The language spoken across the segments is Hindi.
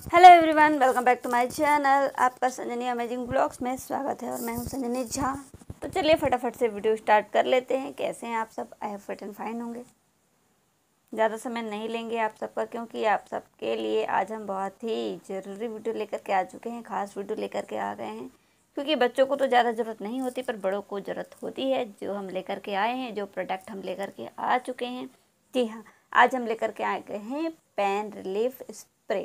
Hello everyone, welcome back to my channel. आपका संजनी अमेजिंग ब्लॉग्स में स्वागत है और मैं हूं संजनी झा। तो चलिए फटाफट से वीडियो स्टार्ट कर लेते हैं। कैसे हैं आप सब? I hope fit and fine होंगे। ज़्यादा समय नहीं लेंगे आप सबका, क्योंकि आप सबके लिए आज हम बहुत ही ज़रूरी वीडियो लेकर के आ चुके हैं। ख़ास वीडियो लेकर के आ गए हैं, क्योंकि बच्चों को तो ज़्यादा ज़रूरत नहीं होती, पर बड़ों को ज़रूरत होती है। जो हम लेकर के आए हैं, जो प्रोडक्ट हम लेकर के आ चुके हैं, जी हाँ, आज हम लेकर के आ गए हैं पेन रिलीफ स्प्रे,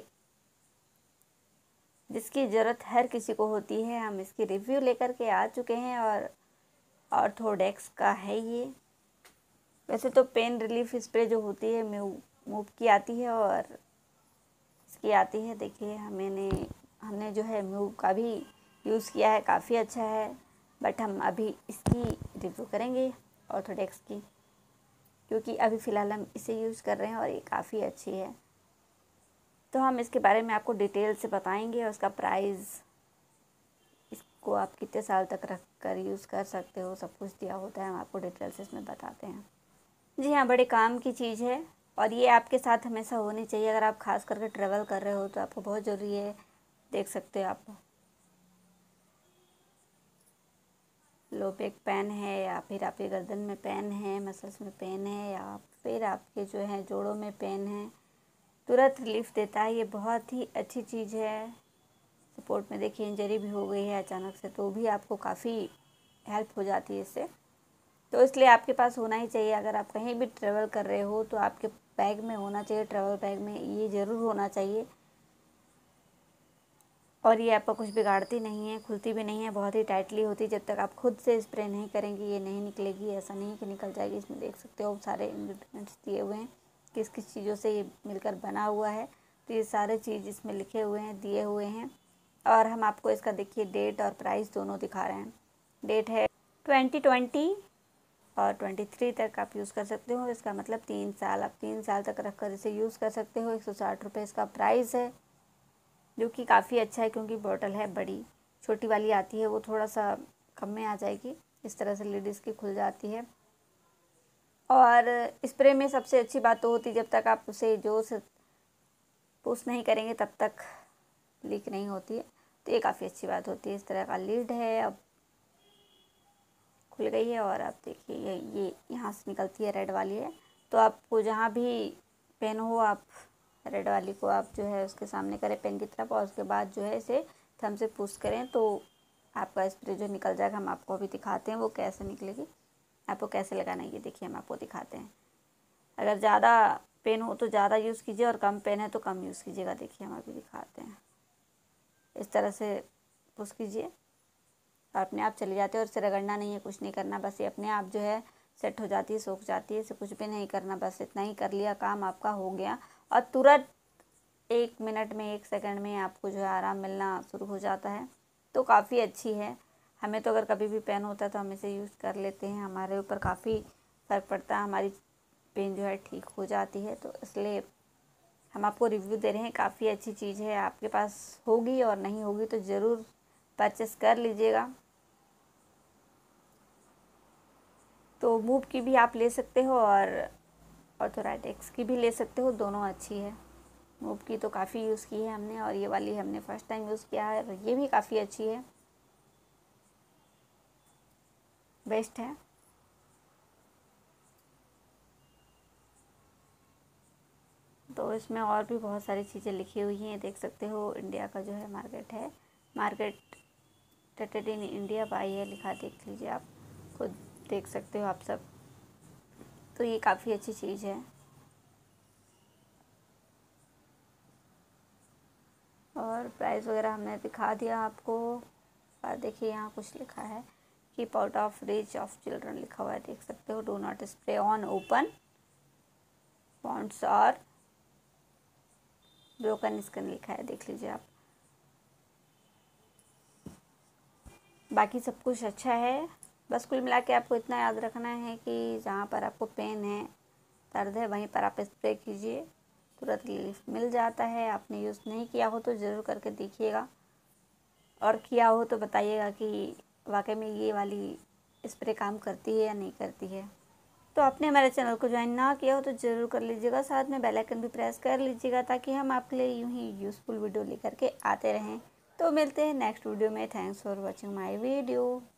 जिसकी ज़रूरत हर किसी को होती है। हम इसकी रिव्यू लेकर के आ चुके हैं और ऑर्थोडेक्स का है ये। वैसे तो पेन रिलीफ स्प्रे जो होती है मूव की आती है और इसकी आती है। देखिए, हमने जो है मूव का भी यूज़ किया है, काफ़ी अच्छा है। बट हम अभी इसकी रिव्यू करेंगे ऑर्थोडेक्स की, क्योंकि अभी फ़िलहाल हम इसे यूज़ कर रहे हैं और ये काफ़ी अच्छी है। तो हम इसके बारे में आपको डिटेल से बताएंगे और उसका प्राइस, इसको आप कितने साल तक रख कर यूज़ कर सकते हो, सब कुछ दिया होता है। हम आपको डिटेल से इसमें बताते हैं। जी हाँ, बड़े काम की चीज़ है और ये आपके साथ हमेशा होनी चाहिए। अगर आप खास करके ट्रैवल कर रहे हो तो आपको बहुत ज़रूरी है। देख सकते हो आप, लो बैक पेन है, या फिर आपके गर्दन में पेन है, मसल्स में पेन है, या फिर आपके जो है जोड़ों में पेन है, तुरंत रिलीफ देता है। ये बहुत ही अच्छी चीज़ है। सपोर्ट में देखिए, इंजरी भी हो गई है अचानक से, तो भी आपको काफ़ी हेल्प हो जाती है इससे। तो इसलिए आपके पास होना ही चाहिए। अगर आप कहीं भी ट्रैवल कर रहे हो तो आपके बैग में होना चाहिए, ट्रैवल बैग में ये ज़रूर होना चाहिए। और ये आपका कुछ बिगाड़ती नहीं है, खुलती भी नहीं है, बहुत ही टाइटली होती है। जब तक आप खुद से स्प्रे नहीं करेंगी ये नहीं निकलेगी। ऐसा नहीं कि निकल जाएगी। इसमें देख सकते हो सारे इंग्रेडिएंट्स दिए हुए हैं, किस किस चीज़ों से ये मिलकर बना हुआ है। तो ये सारे चीज़ इसमें लिखे हुए हैं, दिए हुए हैं। और हम आपको इसका देखिए डेट और प्राइस दोनों दिखा रहे हैं। डेट है 2020 और 23 तक आप यूज़ कर सकते हो। इसका मतलब 3 साल, आप 3 साल तक रख कर इसे यूज़ कर सकते हो। 160 रुपये इसका प्राइस है, जो कि काफ़ी अच्छा है, क्योंकि बॉटल है बड़ी। छोटी वाली आती है वो थोड़ा सा कम में आ जाएगी। इस तरह से लिड इसकी खुल जाती है। और स्प्रे में सबसे अच्छी बात तो होती है, जब तक आप उसे जोर से पुश नहीं करेंगे तब तक लीक नहीं होती है। तो ये काफ़ी अच्छी बात होती है। इस तरह का लीड है, अब खुल गई है। और आप देखिए, ये यहाँ से निकलती है, रेड वाली है। तो आपको जहाँ भी पेन हो, आप रेड वाली को आप जो है उसके सामने करें पेन की तरफ, और उसके बाद जो है इसे थंब से पुश करें तो आपका स्प्रे जो निकल जाएगा। हम आपको अभी दिखाते हैं वो कैसे निकलेगी, आपको कैसे लगाना है। ये देखिए, हम आपको दिखाते हैं। अगर ज़्यादा पेन हो तो ज़्यादा यूज़ कीजिए, और कम पेन है तो कम यूज़ कीजिएगा। देखिए, हम अभी दिखाते हैं। इस तरह से पुश कीजिए और अपने आप चली जाती है। और इसे रगड़ना नहीं है, कुछ नहीं करना, बस ये अपने आप जो है सेट हो जाती है, सूख जाती है। इसे कुछ भी नहीं करना, बस इतना ही कर लिया, काम आपका हो गया। और तुरंत 1 मिनट में, 1 सेकंड में आपको जो है आराम मिलना शुरू हो जाता है। तो काफ़ी अच्छी है। हमें तो अगर कभी भी पेन होता है तो हम इसे यूज़ कर लेते हैं। हमारे ऊपर काफ़ी फ़र्क पड़ता है, हमारी पेन जो है ठीक हो जाती है। तो इसलिए हम आपको रिव्यू दे रहे हैं। काफ़ी अच्छी चीज़ है। आपके पास होगी और नहीं होगी तो ज़रूर परचेस कर लीजिएगा। तो मूव की भी आप ले सकते हो और ऑर्थोडेक्स की भी ले सकते हो, दोनों अच्छी है। मूव की तो काफ़ी यूज़ की है हमने, और ये वाली हमने फर्स्ट टाइम यूज़ किया है, और ये भी काफ़ी अच्छी है, बेस्ट है। तो इसमें और भी बहुत सारी चीज़ें लिखी हुई हैं, देख सकते हो। इंडिया का जो है मार्केट है, marketed in India by है लिखा, देख लीजिए, आप खुद देख सकते हो आप सब। तो ये काफ़ी अच्छी चीज़ है। और प्राइस वगैरह हमने दिखा दिया आपको। और देखिए, यहाँ कुछ लिखा है, keep out of reach of children लिखा हुआ है, देख सकते हो। Do not spray on open wounds और ब्रोकन स्किन लिखा है, देख लीजिए आप। बाकी सब कुछ अच्छा है। बस कुल मिला के आपको इतना याद रखना है कि जहाँ पर आपको पेन है, दर्द है, वहीं पर आप स्प्रे कीजिए, तुरंत रिलीफ मिल जाता है। आपने यूज़ नहीं किया हो तो ज़रूर करके देखिएगा, और किया हो तो बताइएगा कि वाकई में ये वाली स्प्रे काम करती है या नहीं करती है। तो आपने हमारे चैनल को ज्वाइन ना किया हो तो ज़रूर कर लीजिएगा, साथ में बेल आइकन भी प्रेस कर लीजिएगा ताकि हम आपके लिए यूं ही यूज़फुल वीडियो लेकर के आते रहें। तो मिलते हैं नेक्स्ट वीडियो में। Thanks for watching my video.